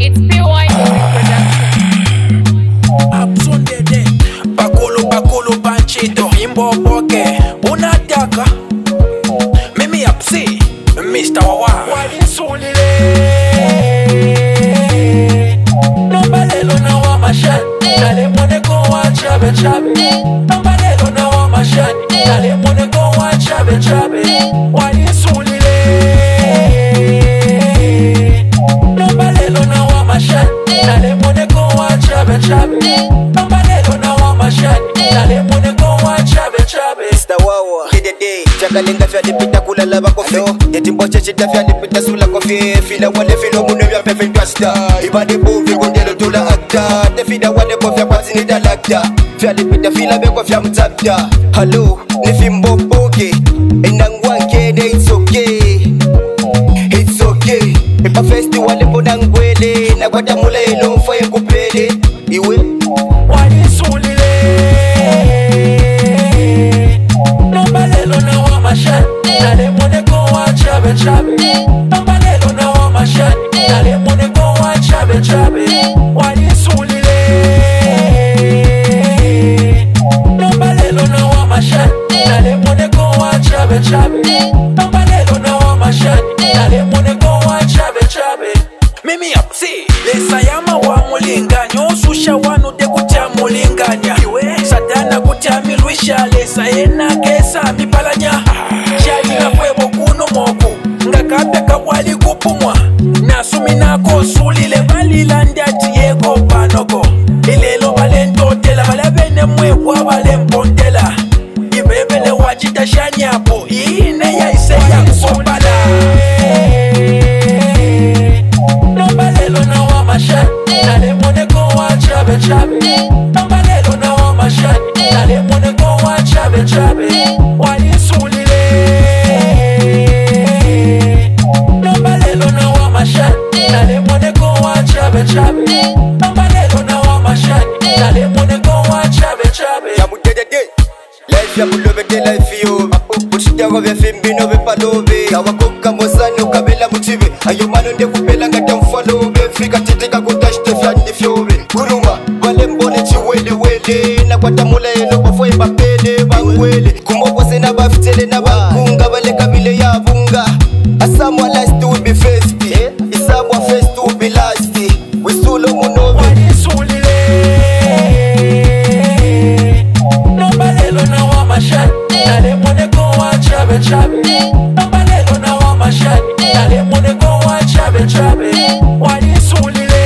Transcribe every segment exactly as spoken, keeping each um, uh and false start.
It's P Y Absondede bakulu bakulu banchito Fimbo boke unataka mimi apsi Mister Wawa Mwalinsulile Nombalelo na wa mashani Nale mwone ko wa chabe chabe Nombalelo na wa mashani Nale mwone ko wa chabe chabe Mwalinsulile Nombalelo na wa mashani Nale mwone ko wa chabe chabe Nombalelo na wa mashani Nale mwone ko wa chabe chabe Mister Wawa Kidede Chakalenga fya dipita kulala bako fyo Yetimbo chechita fya dipita sula kofi Fila wale filo mune vya pefe twasta Ibade bovi kondelo tula akta Tefida wale kofya kwa zinida lakta Fya dipita fila beko fya mtapta Hello, ni fimbo boke Enangwankede it's okay It's okay Ipa festival mbona ngwele Na kwa tamula ilo mfaye kupele Iwe Mwalinsulile Nombalelo na wa mashani Nale mwone ko wa chabe chabe Nombalelo na wa mashani Nale mwone ko wa chabe chabe Mwalinsulile Nombalelo na wa mashani Nale mwone ko wa chabe chabe Nombalelo na wa mashani Nale mwone ko wa chabe chabe Mimi apsi Lesa yama wa mulinganya Osusha wanu de kutia mulinganya Sadana kutia milwisha Lesa ena kesa mipalanya Shali na fwebo kuno moku Ngakapya kabwali kupumwa Nasumi nako sulile Balila ndati yeko panoko Ilelo bale ntotela Bale bene mwewa bale mpontela Ibebele wajita shanyapo Iine ya ise ya kusopala Nombalelo na wa mashani Nale mwone ko wa chabe chabe Nombalelo na wa mashani Nale mwone ko wa chabe chabe Mwalinsulile Nombalelo na wa mashani Nale mwone ko wa chabe chabe Nombalelo na wa mashani Nale mwone ko wa chabe chabe Yamudedede Life ya mulobe de life yo Kuchitako vya fimbino vipalobe Kawakoka mozano kabela mutibe Ayo mano nde kupela ngata mfalobe Frika titika kutashite fyandi fyobe Kuruma wale mbole chiwele wele Na kwa tamula elo bafwe bapele bangwele Kumoko sena bafitele na bakunga Wale kabile ya bunga Asamwa last will be first Isamwa first will be last Wisulo munobe Mwalinsulile Nombalelo na wa mashani Nale mwone ko wa chabe chabe Nombalelo na wa mashani Nale mwone ko wa chabe chabe Mwalinsulile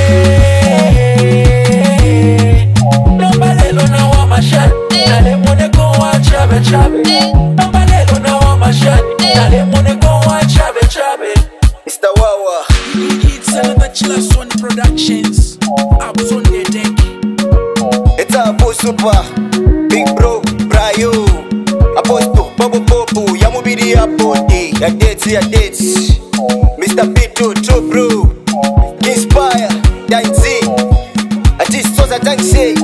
Nombalelo na wa mashani Nale mwone ko wa chabe chabe Nombalelo na wa mashani Nale mwone ko wa chabe chabe Mister Wawa It's another Chilasone Productions Absondede It's a boy super Big bro, Brayo Aposto, Bobo Bobo Yamubidi ya body Ya dates, ya dates Mister Pito, True bro Inspire, Danzi Artist Sosa Tanksey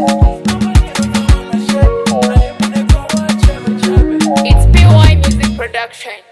It's P Y Music Production.